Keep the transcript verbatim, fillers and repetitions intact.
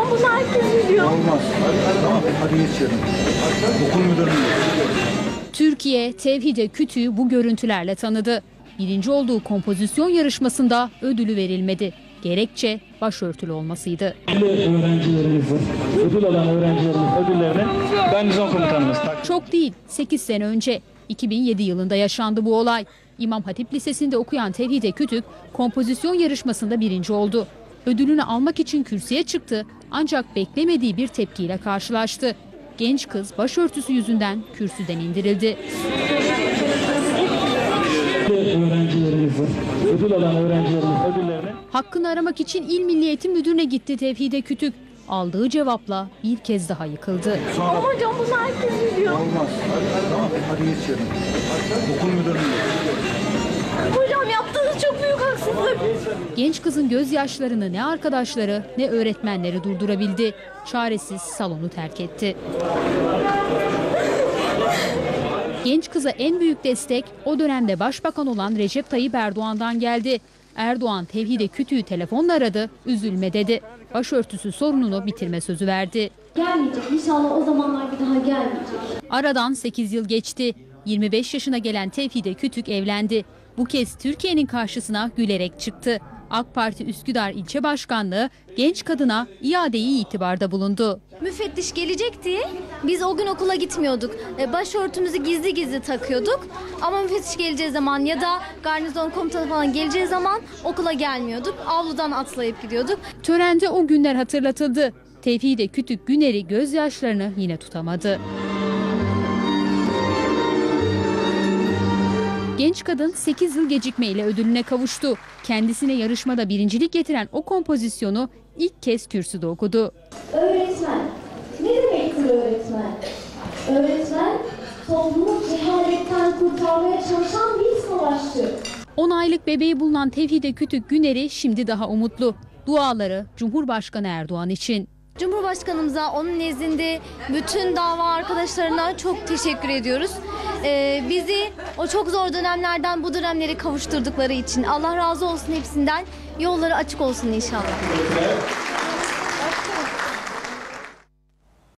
bunu herkes biliyor. Olmaz. Tamam, hadi geçelim. Okul müdürü. Türkiye, Tevhide Kütük'ü bu görüntülerle tanıdı. Birinci olduğu kompozisyon yarışmasında ödülü verilmedi. Gerekçe başörtülü olmasıydı. Öğrencilerimizin, ödül alan öğrencilerimizin ödüllerini garnizon komutanımız takdim. Çok değil, sekiz sene önce iki bin yedi yılında yaşandı bu olay. İmam Hatip Lisesi'nde okuyan Tevhide Kütük kompozisyon yarışmasında birinci oldu. Ödülünü almak için kürsüye çıktı ancak beklemediği bir tepkiyle karşılaştı. Genç kız başörtüsü yüzünden kürsüden indirildi. Öğrencilerimizin, ödül alan öğrencilerimizin ödüllerini Hakkını aramak için İl Milli Eğitim Müdürü'ne gitti Tevhide Kütük. Aldığı cevapla bir kez daha yıkıldı. Ama hocam bunu herkes biliyor. Olmaz. Tamam, hadi geçelim. Okul müdürü. Hocam yaptığınız çok büyük haksızlık. Genç kızın gözyaşlarını ne arkadaşları ne öğretmenleri durdurabildi. Çaresiz salonu terk etti. Genç kıza en büyük destek o dönemde başbakan olan Recep Tayyip Erdoğan'dan geldi. Erdoğan Tevhide Kütük'ü telefonla aradı, üzülme dedi. Başörtüsü sorununu bitirme sözü verdi. Gelmeyecek, inşallah o zamanlar bir daha gelmeyecek. Aradan sekiz yıl geçti. yirmi beş yaşına gelen Tevhide Kütük evlendi. Bu kez Türkiye'nin karşısına gülerek çıktı. AK Parti Üsküdar İlçe Başkanlığı genç kadına iadeyi itibarda bulundu. Müfettiş gelecekti. Biz o gün okula gitmiyorduk. Başörtümüzü gizli gizli takıyorduk. Ama müfettiş geleceği zaman ya da garnizon komutanı falan geleceği zaman okula gelmiyorduk. Avludan atlayıp gidiyorduk. Törende o günler hatırlatıldı. Tevhide Kütük Güner'i gözyaşlarını yine tutamadı. Genç kadın sekiz yıl gecikmeyle ödülüne kavuştu. Kendisine yarışmada birincilik getiren o kompozisyonu ilk kez kürsüde okudu. Öğretmen. Ne demektir öğretmen? Öğretmen, toplumu cehaletten kurtarmaya çalışan bir savaşçı. on aylık bebeği bulunan Tevhide Kütük Güner'i şimdi daha umutlu. Duaları Cumhurbaşkanı Erdoğan için. Cumhurbaşkanımıza, onun nezdinde bütün dava arkadaşlarına çok teşekkür ediyoruz. Ee, bizi o çok zor dönemlerden bu dönemlere kavuşturdukları için Allah razı olsun hepsinden. Yolları açık olsun inşallah.